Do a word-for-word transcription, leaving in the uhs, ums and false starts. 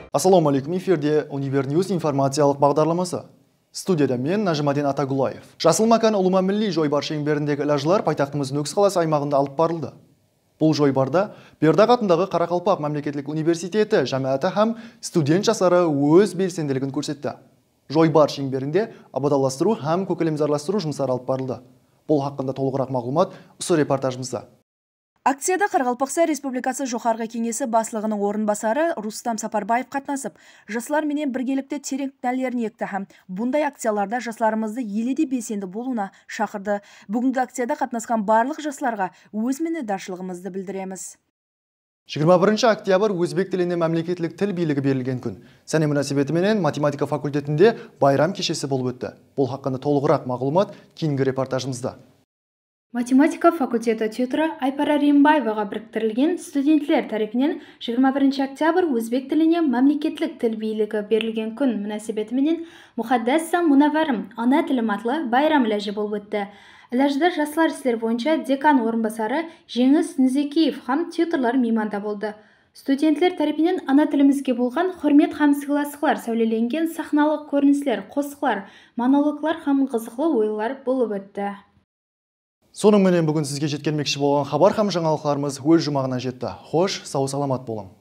Ассалаумалейкум, эфирде Универньюз информациялық бағдарламасы. Студияда мен Нажимадин Атагулаев. Жасыл макан ұлыма милли жойбар шеңберіндегі лажылар пайтақтымыз Нүкіс қаласы аймағында алып барылды. Бұл жойбарда Бердақ атындағы Қарақалпақ мемлекеттік университеті жамағаты һәм студент жастары өз белсенділігін көрсетті. Жойбар шеңберінде абадаластыру һәм көкелемзарластыру жұмыстары алып барылды. Бұл хақында толығырақ мағлұмат осы репортажымызда. Акцияда Қарақалпақстан Республикасы Жоғарғы кеңесі басшылығының орынбасары Рустам Сапарбаев қатнасып, жастар менен біргелікте терең нәлерін екті һәм бұндай акцияларда жастарымызды еледе белсенді болуына шақырды. Бүгінгі акцияда қатнасқан барлық жастарға өз миннетдаршылығымызды білдіреміз. жиырма бірінші октябрь өзбек тіліне мемлекеттік тіл билігі берілген күн. Сәне мөнәсәбетіменен математика факультетінде байрам кешесі болып өтті. Бұл хақында толығырақ мағлұмат кейінгі репортажымызда. Математика факультеті тьюторы Айпара Римбаеваға біріктірілген студентлер тарапынан жиырма бірінші октябрь өзбек тіліне мемлекеттік тіл билігі берілген күн мөнәсәбетіменен Мұхаддәс Мұнавварым ана тілім атлы байрам ләжі болып өтті. Ләжді жастар істер бойынша декан орынбасары Жеңіс Низекеев һәм тьюторлар мейманда болды. Студентлер тарапынан ана тілімізге болған хөрмет һәм сыйластықтар сәулеленген сахналық көріністер, қосқылар, монологлар һәм қызықты ойлар болып өтті. Соның менен бүгін сізге жеткенмекші болған хабар һәм жаңалықтарымыз өз жұмағына жетті. Хош, сау саламат болың.